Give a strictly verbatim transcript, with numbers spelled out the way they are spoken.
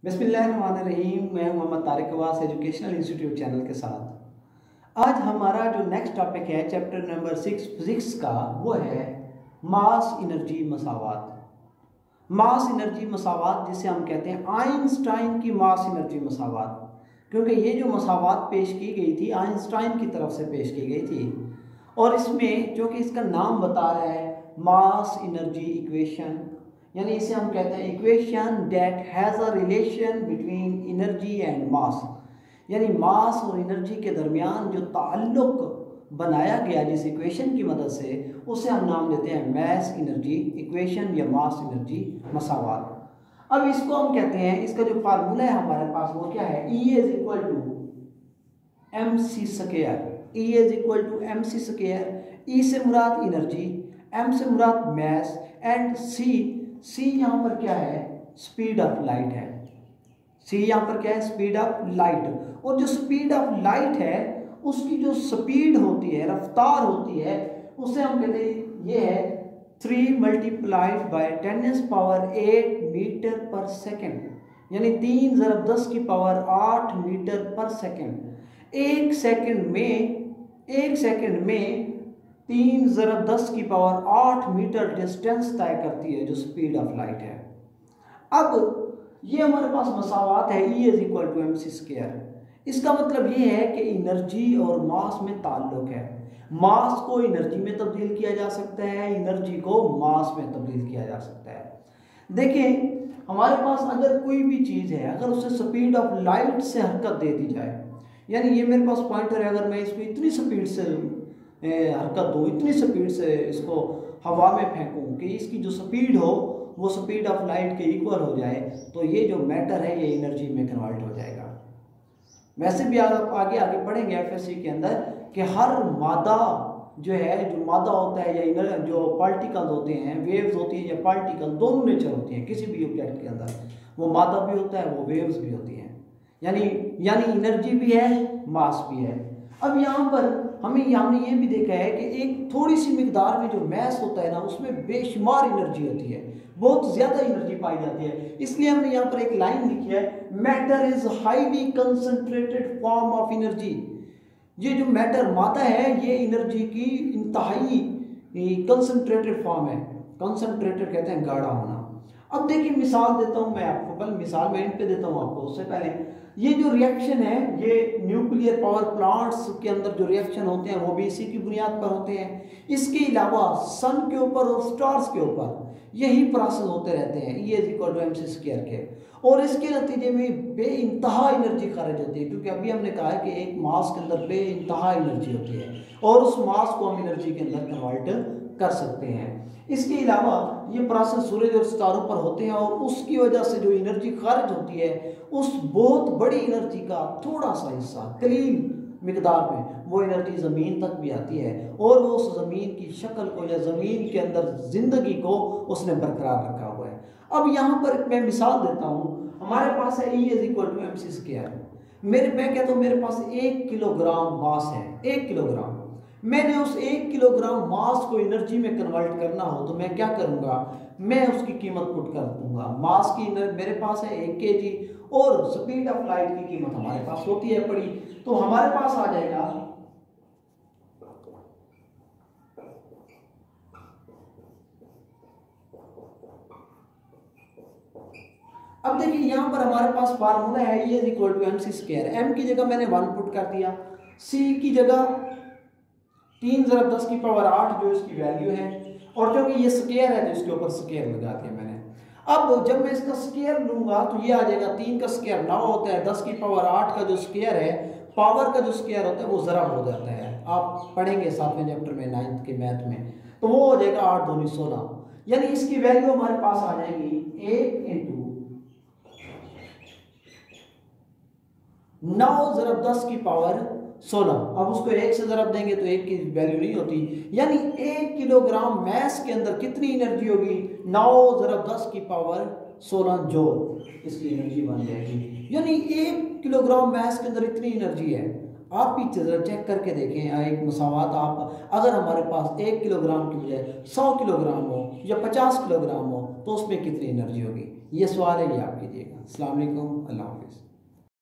बिस्मिल्लाहिर्रहमानिर्रहीम। मैं Mohammad Tariq Abbas educational institute channel के साथ आज हमारा जो नेक्स्ट टॉपिक है चैप्टर नंबर सिक्स फिजिक्स का, वो है मास एनर्जी मसावात। मास एनर्जी मसावात जिसे हम कहते हैं आइंस्टाइन की मास एनर्जी मसावात, क्योंकि ये जो मसावात पेश की गई थी आइंस्टाइन की तरफ से पेश की गई थी। और इसमें जो कि इसका नाम बता रहा है मास एनर्जी इक्वेशन, यानी इसे हम कहते हैं equation that has a relation between energy and mass, यानी मास और एनर्जी के दरमियान जो ताल्लुक बनाया गया जिस इक्वेशन की मदद से, उसे हम नाम देते हैं मास एनर्जी इक्वेशन या मास एनर्जी मसावात। अब इसको हम कहते हैं, इसका जो फार्मूला है हमारे पास वो क्या है, E is equal to M C square. E is equal to M C square. E से मुराद एनर्जी, एम से मुराद मास एंड सी सी यहाँ पर क्या है, स्पीड ऑफ लाइट है। सी यहाँ पर क्या है, स्पीड ऑफ लाइट। और जो स्पीड ऑफ लाइट है उसकी जो स्पीड होती है, रफ्तार होती है, उसे हम कहते हैं ये है three multiplied by ten power eight metre per second, यानी तीन ज़रब दस की पावर आठ मीटर पर सेकेंड। एक सेकेंड में एक सेकेंड में तीन ज़रब दस की पावर आठ मीटर डिस्टेंस तय करती है जो स्पीड ऑफ लाइट है। अब ये हमारे पास मसावात है E is equal to M C square. इसका मतलब ये है कि एनर्जी और मास में ताल्लुक है। मास को एनर्जी में तब्दील किया जा सकता है, एनर्जी को मास में तब्दील किया जा सकता है। देखिए हमारे पास अगर कोई भी चीज़ है, अगर उसे स्पीड ऑफ लाइट से हरकत दे दी जाए, यानी ये मेरे पास पॉइंटर है, अगर मैं इसको इतनी स्पीड से हरकत दूँ, इतनी स्पीड से इसको हवा में फेंकूँ कि इसकी जो स्पीड हो वो स्पीड ऑफ लाइट के इक्वल हो जाए, तो ये जो मैटर है ये एनर्जी में कन्वर्ट हो जाएगा। वैसे भी आप आगे आगे पढ़ेंगे एफएससी के अंदर कि हर मादा जो है, जो मादा होता है या जो पार्टिकल होते हैं, वेव्स होती हैं या पार्टिकल, दोनों नेचर होती हैं किसी भी ऑब्जेक्ट के अंदर। वो मादा भी होता है, वो वेव्स भी होती हैं, यानी यानी एनर्जी भी है, मास भी है। अब यहाँ पर हमें हमने ये भी देखा है कि एक थोड़ी सी मिकदार में जो मैस होता है ना, उसमें बेशुमार एनर्जी होती है, बहुत ज़्यादा एनर्जी पाई जाती है। इसलिए हमने यहाँ पर एक लाइन लिखी है, matter is highly concentrated form of energy. ये जो मैटर मादा है ये एनर्जी की इंतहाई कंसंट्रेटेड फॉर्म है। कंसंट्रेटेड कहते हैं गाढ़ा होना। अब देखिए मिसाल देता हूँ मैं आपको, कल मिसाल मैं इन पे देता हूँ आपको। उससे पहले ये जो रिएक्शन है, ये न्यूक्लियर पावर प्लांट्स के अंदर जो रिएक्शन होते हैं वो भी इसी की बुनियाद पर होते हैं। इसके अलावा सन के ऊपर और स्टार्स के ऊपर यही प्रोसेस होते रहते हैं, E is equal to M C square के। और इसके नतीजे में बे इंतहा एनर्जी खारिज होती है, क्योंकि अभी हमने कहा है कि एक मास के अंदर बे इंतहा एनर्जी होती है और उस मास को हम एनर्जी के अंदर कन्वर्ट कर सकते हैं। इसके अलावा ये प्रोसेस सूरज और सितारों पर होते हैं और उसकी वजह से जो एनर्जी खारिज होती है, उस बहुत बड़ी एनर्जी का थोड़ा सा हिस्सा कलील मिकदार में वो एनर्जी ज़मीन तक भी आती है और वो उस ज़मीन की शक्ल को या ज़मीन के अंदर ज़िंदगी को उसने बरकरार रखा हुआ है। अब यहाँ पर मैं मिसाल देता हूँ, हमारे पास है E is equal to M C square. मेरे मैं कहता हूँ मेरे पास एक किलोग्राम मास है, एक किलोग्राम। मैंने उस एक किलोग्राम मास को एनर्जी में कन्वर्ट करना हो तो मैं क्या करूँगा, मैं उसकी कीमत पुट कर दूंगा। मास की मेरे पास है एक के जी और स्पीड ऑफ लाइट की कीमत हमारे पास होती है पड़ी, तो हमारे पास आ जाएगा अब देखिए यहाँ पर हमारे पास फार्मूला है E is equal to M C square. M की जगह मैंने वन पुट कर दिया, सी की जगह तीन ज़रब दस की पावर आठ जो इसकी वैल्यू है, और जो कि ये स्क्वायर है तो इसके ऊपर स्क्वायर लगा दिया मैंने। अब जब मैं इसका स्क्वायर लूंगा तो ये आ जाएगा, तीन का स्क्वायर नौ होता है, दस की पावर आठ का जो स्क्वायर है, पावर का जो स्क्वायर होता है वो ज़रब हो जाता है। आप पढ़ेंगे सातवें चैप्टर में नाइन्थ के मैथ में, तो वो हो जाएगा आठ दूनी सोलह, यानी इसकी वैल्यू हमारे पास आ जाएगी एक इंटू नौ ज़रब दस की पावर सोलह। अब उसको एक से ज़रब देंगे तो एक की वैल्यू नहीं होती, यानी एक किलोग्राम मैस के अंदर कितनी एनर्जी होगी, नौ ज़रब दस की पावर सोलह जूल इसकी एनर्जी बन जाएगी। यानी एक किलोग्राम मैस के अंदर इतनी एनर्जी है। आप भी जरा चेक करके देखें, एक मसावात आप अगर हमारे पास एक किलोग्राम की बजाय सौ किलोग्राम हो या पचास किलोग्राम हो तो उसमें कितनी एनर्जी होगी। ये सवाल है, ये आप कीजिएगा। अस्सलाम वालेकुम, अल्लाह हाफिज़।